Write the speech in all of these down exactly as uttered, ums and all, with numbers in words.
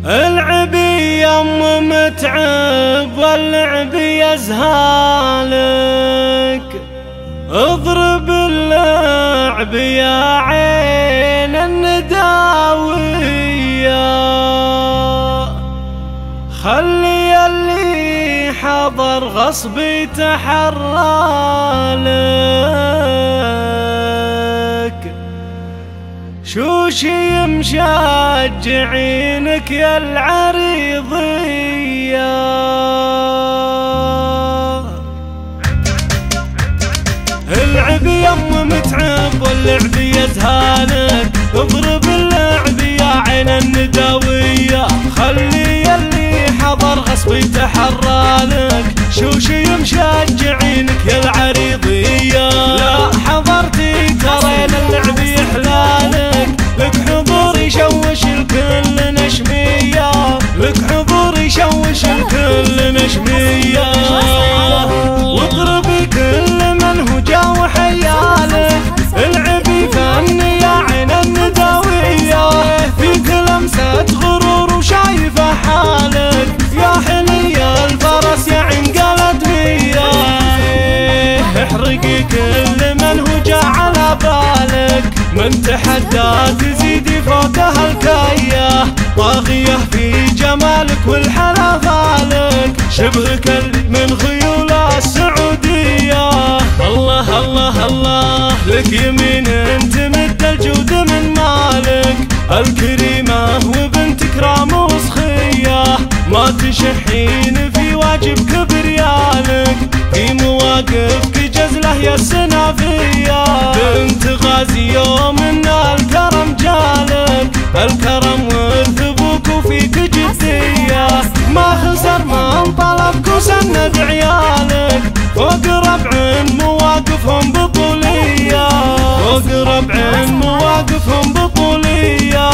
العبي يم متعب واللعب يزهالك، اضرب اللعب يا عين النداوية، خلي اللي حضر غصب يتحرالك، شوشي مشجعينك يا العريضية. العب يم متعب واللعب يزهالك، اضرب اللعب يا عين النداوية، خلي اللي حضر غصب يتحرالك، شوشي مشجعينك يا العريضية. لا حضرتي ترين اللعب يحلالك، لك حضور يشوش الكل نشمية، لك حضور يشوش الكل نشمية، واضربي كل من هو جا وحياله، العبي فن يا عين النداوية، فيك لمسة غرور وشايفة حالك، يا حلي الفرس يا عين قلت مية، احرقي كل من هو جا على بالك، من تحدى تزيدي فوقها الكية، طاغية في جمالك والحلا فالك، شبهك من خيول السعودية. الله الله الله لك يمين انت مد الجود من مالك، الكريمة وبنت كرام وسخية، ما تشحين في واجبك بريالك، في مواقفك جزله يا السنافية، بنت غازي يوم ان الكرم جالك، الكرم ورث ابوك وفيك جدية، ما خسر من طلبك وسند عيالك، فوق ربع مواقفهم بطولية، فوق ربع مواقفهم بطولية.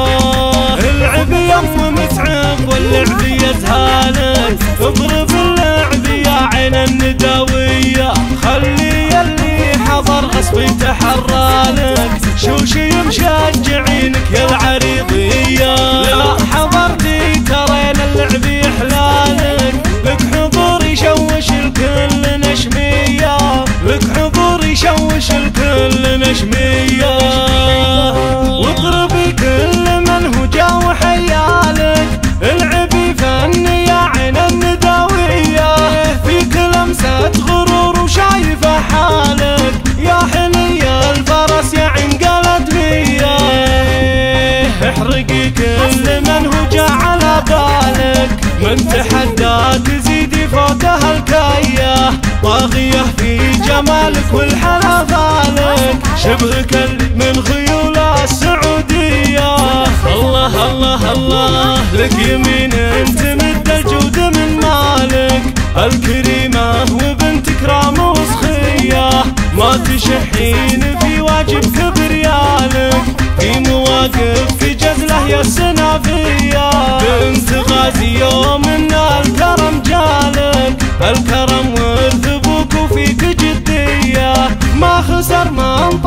العب يم متعب واللعب يزهالك، اضرب اللعب يا عين النداوية، خلي اللي حضر غصب يتحرالك، شوشي مشجعينك يا العريضية. لا حضرتي ترين اللعب يحلالك، لك حضور يشوش الكل نشمية، لك حضور يشوش الكل نشمية، واضربي كل من هو جا وحيالك، العبي فن يا عين النداوية، فيك لمسة غرور وشايفة حالك، يا حلي الفرس يا عين قلت مية، احرقي كل من هو جا على بالك، من تحدى تزيدي فوقها الكية، طاغية في جمالك والحلا فالك، شبهك من خيول السعودية. الله الله الله لك يمين انت مد الجود من مالك، الكريمة وبنت كرام وسخية، ما تشحين في واجبك بريالك، في مواقفك جزله يا السنافية، بنت غازي يوم ان الكرم جالك، الكرم ورث ابوك وفيك جدية، ما خسر من